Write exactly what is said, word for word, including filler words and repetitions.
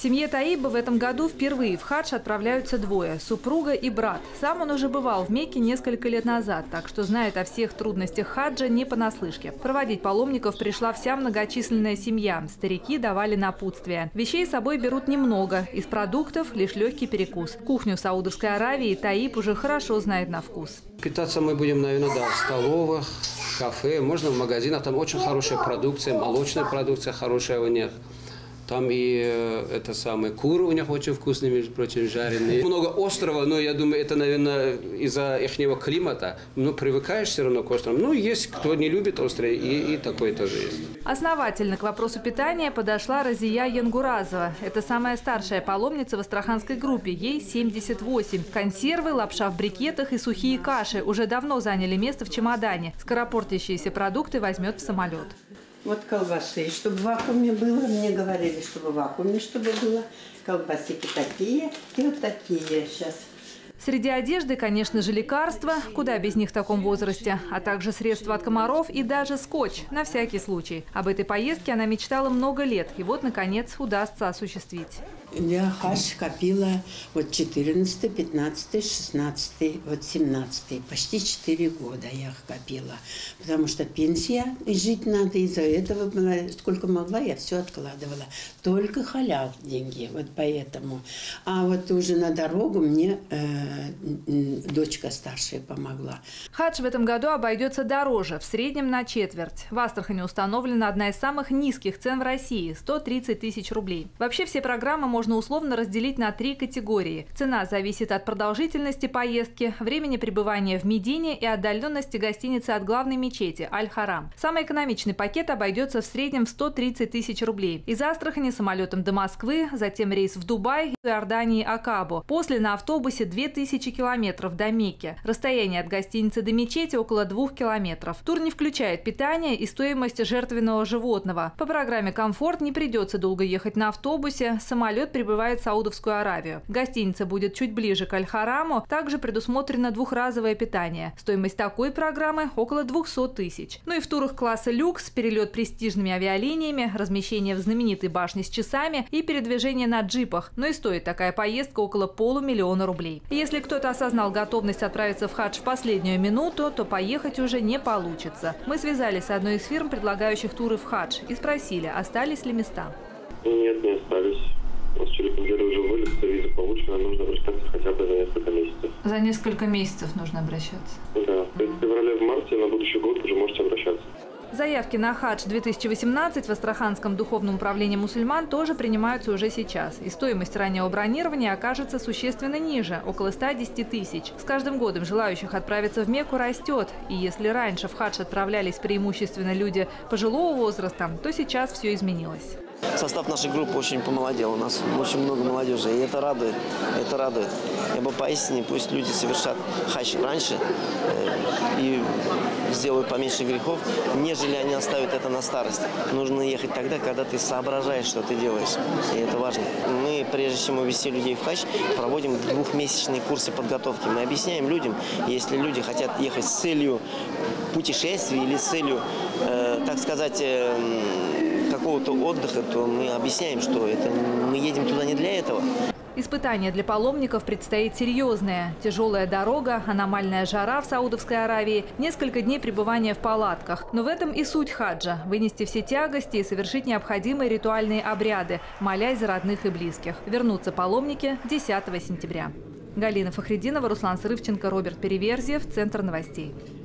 семье Таиба в этом году впервые в хадж отправляются двое – супруга и брат. Сам он уже бывал в Мекке несколько лет назад, так что знает о всех трудностях хаджа не понаслышке. Проводить паломников пришла вся многочисленная семья. Старики давали напутствие. Вещей с собой берут немного. Из продуктов лишь легкий перекус. Кухню Саудовской Аравии Таиб уже хорошо знает на вкус. Питаться мы будем, наверное, да, в столовых, в кафе, можно в магазинах. Там очень хорошая продукция, молочная продукция хорошая у них. Там и э, это самое, куры у них очень вкусные, между прочим, жареные. Много острого, но я думаю, это, наверное, из-за ихнего климата. Но привыкаешь все равно к острому. Ну, есть кто не любит острое, и, и такое тоже есть. Основательно к вопросу питания подошла Разия Янгуразова. Это самая старшая паломница в астраханской группе. Ей семьдесят восемь. Консервы, лапша в брикетах и сухие каши уже давно заняли место в чемодане. Скоропортящиеся продукты возьмет в самолет. Вот колбасы, чтобы в вакууме было. Мне говорили, чтобы в вакууме чтобы было. Колбасики такие и вот такие сейчас. Среди одежды, конечно же, лекарства, куда без них в таком возрасте, а также средства от комаров и даже скотч, на всякий случай. Об этой поездке она мечтала много лет, и вот, наконец, удастся осуществить. Я хадж копила вот четырнадцатый, пятнадцатый, шестнадцатый, вот семнадцатый. Почти четыре года я их копила. Потому что пенсия, и жить надо, из-за этого была, сколько могла, я все откладывала. Только халял деньги, вот поэтому. А вот уже на дорогу мне э, дочка старшая помогла. Хадж в этом году обойдется дороже, в среднем на четверть. В Астрахани установлена одна из самых низких цен в России – сто тридцать тысяч рублей. Вообще все программы можно можно условно разделить на три категории. Цена зависит от продолжительности поездки, времени пребывания в Медине и отдаленности гостиницы от главной мечети Аль-Харам. Самый экономичный пакет обойдется в среднем в сто тридцать тысяч рублей. Из Астрахани самолетом до Москвы, затем рейс в Дубай, в Иордании Акабу. После на автобусе две тысячи километров до Мекки. Расстояние от гостиницы до мечети около двух километров. Тур не включает питание и стоимость жертвенного животного. По программе «Комфорт» не придется долго ехать на автобусе. Самолет прибывает в Саудовскую Аравию. Гостиница будет чуть ближе к Аль-Хараму. Также предусмотрено двухразовое питание. Стоимость такой программы около двухсот тысяч. Ну и в турах класса люкс, перелет престижными авиалиниями, размещение в знаменитой башне с часами и передвижение на джипах. Но и стоит такая поездка около полумиллиона рублей. Если кто-то осознал готовность отправиться в хадж в последнюю минуту, то поехать уже не получится. Мы связались с одной из фирм, предлагающих туры в хадж, и спросили, остались ли места. Нет, не остались. У нас через неделю уже вылет, виза получена, нужно обращаться хотя бы за несколько месяцев. За несколько месяцев нужно обращаться? Да, в феврале, в марте на будущий год уже можете обращаться. Заявки на хадж две тысячи восемнадцать в Астраханском духовном управлении мусульман тоже принимаются уже сейчас. И стоимость раннего бронирования окажется существенно ниже – около ста десяти тысяч. С каждым годом желающих отправиться в Мекку растет. И если раньше в хадж отправлялись преимущественно люди пожилого возраста, то сейчас все изменилось. Состав нашей группы очень помолодел. У нас очень много молодежи. И это радует. Это радует. Я бы поистине, пусть люди совершат хадж раньше э, и сделают поменьше грехов, нежели они оставят это на старость. Нужно ехать тогда, когда ты соображаешь, что ты делаешь. И это важно. Мы, прежде чем увезти людей в хадж, проводим двухмесячные курсы подготовки. Мы объясняем людям, если люди хотят ехать с целью путешествия или с целью, э, так сказать, э, какого-то отдыха, то мы объясняем, что это, мы едем туда не для этого. Испытание для паломников предстоит серьезное. Тяжелая дорога, аномальная жара в Саудовской Аравии, несколько дней пребывания в палатках. Но в этом и суть хаджа – вынести все тягости и совершить необходимые ритуальные обряды, молясь за родных и близких. Вернутся паломники десятого сентября. Галина Фахридинова, Руслан Сырывченко, Роберт Переверзев, Центр новостей.